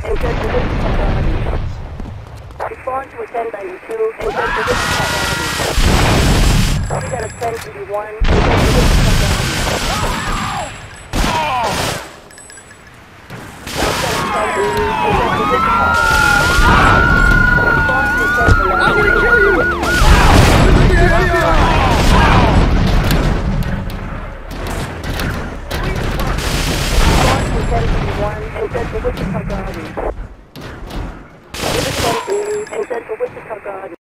Respond to a 1092, and then to Wichita Avenue. We got a 1081, and then to Wichita I'm gonna kill you! and then to Wichita Garden.